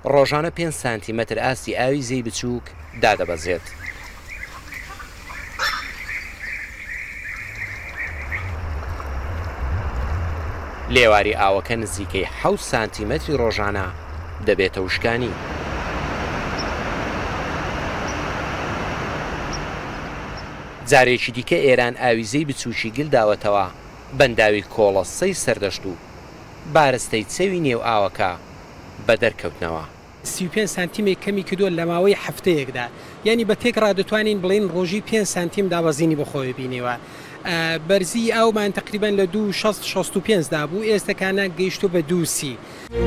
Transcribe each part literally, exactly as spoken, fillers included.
ڕۆژانە پێنج سانتیمەتر ئاستی ئاوی زەی بچووک دادەبەزێت. لێواری ئاوەکە نزیکەی حەوت سانتیمەتری ڕۆژانە دەبێتە وشکانی. جارێکی دیکە ئێران ئاویزەی بچووکی گل داوەتەوە بەنداوی کۆڵەسەی سەردەشت و بارستەی چەوی نێو ئاوەکە بە دەرکەوتنەوە. سی و پێنج سانتیمێک کەمی کردووە لە ماوەی هەفتەیەکدا، یعنی بە تێکڕا دەتوانین بڵێن ڕۆژی پێنج سانتیم دابەزینی بەخۆی بینیوە. بەرزی ئاومان تقریبان لە دوو شەست شەست و پێنج دابوو، ئێستاکانە گەیشتو بە دوو سی.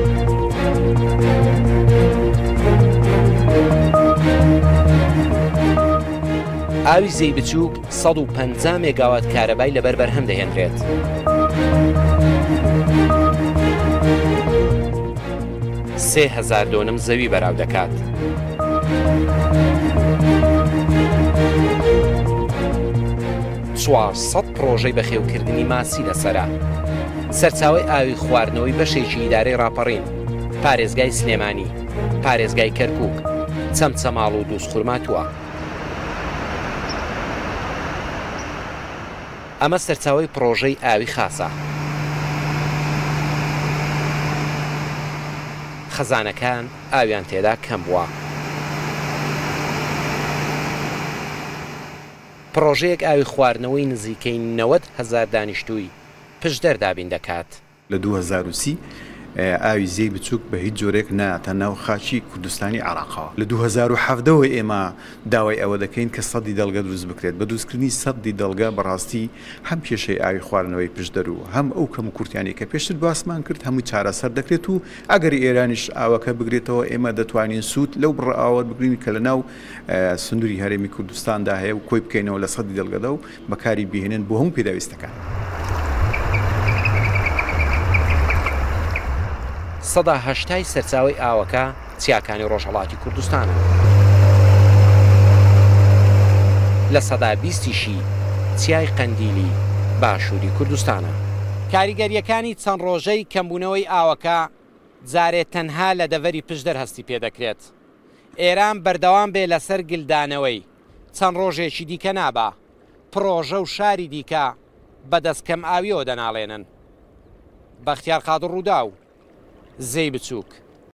ئاوی زەی بچووک سەد و پەنجا مێگاوات کارەبای لەبەر بەرهەم دەهێنرێت. سێ هەزار دۆنم زەوی بەراو دەکات. چوارسەد پرۆژەی بەخێوکردنی ماسی لەسەرا. سەرچاوی ئاوی خواردنەوەی بەشێکی ئیدارەی ڕاپەڕین، پارێزگای سلێمانی، پارێزگای کەرکووک، چەمچەماڵ و دووسخورماتووە. ئەمە سەرچاوی پرۆژەی ئاوی خاسە. خەزانەکان ئاویان تێدا کەم بووە. پرۆژەیەک ئاوی خواردنەوەی نزیکەی نەوەد هەزار دانیشتووی پشدەر دابین دەکات. لە دوو هەزار و سی ئاوی زەی بچووک بە هیچ جۆرێک ناتە ناو خاچی کوردستانی عێراقەوە. لە دوو هەزار و حەڤدەوە ئێمە داوای ئەوە دەکەین کە سەدی دەڵگە دروست بکرێت. بە دروستکردنی سەدی دەڵگە بەڕاستی هەم کێشەی ئاوی خواردنەوەی پشدەر و هەم ئەو کەم و کورتیانی کە پێشتر باسمان کرد هەمووی چارەسەر دەکرێت و ئەگەر ئێرانیش ئاوەکە بگرێتەوە ئێمە دەتوانین سوود لەو بڕ ئاوە بگرین کە لە ناو سندوری هەرێمی کوردستاندا هەیە و کۆی بکەینەوە لە سەدی دەڵگەدا و بەکاری بهێنن بۆ هەموو پێداویستەکان. سەدا هەشتای سەرچاوی ئاوەکە چیاکانی ڕۆژهەڵاتی کوردستانە. لە سەدا بیستیشی چیای قەندیلی باشووری کوردستانە. کاریگەریەکانی چەند ڕۆژەی کەمبوونەوەی ئاوەکە جارێت تەنها لە دەڤەری پشدەر هەستی پێدەکرێت. ئێران بەردەوام بێ لەسەر گلدانەوەی چەند ڕۆژێکی دیکە نابا، پرۆژە و شاری دیکە بەدەستکەم ئاویەوە دەناڵێنن. بەختیار قادر ڕوودا و زەی بچووک.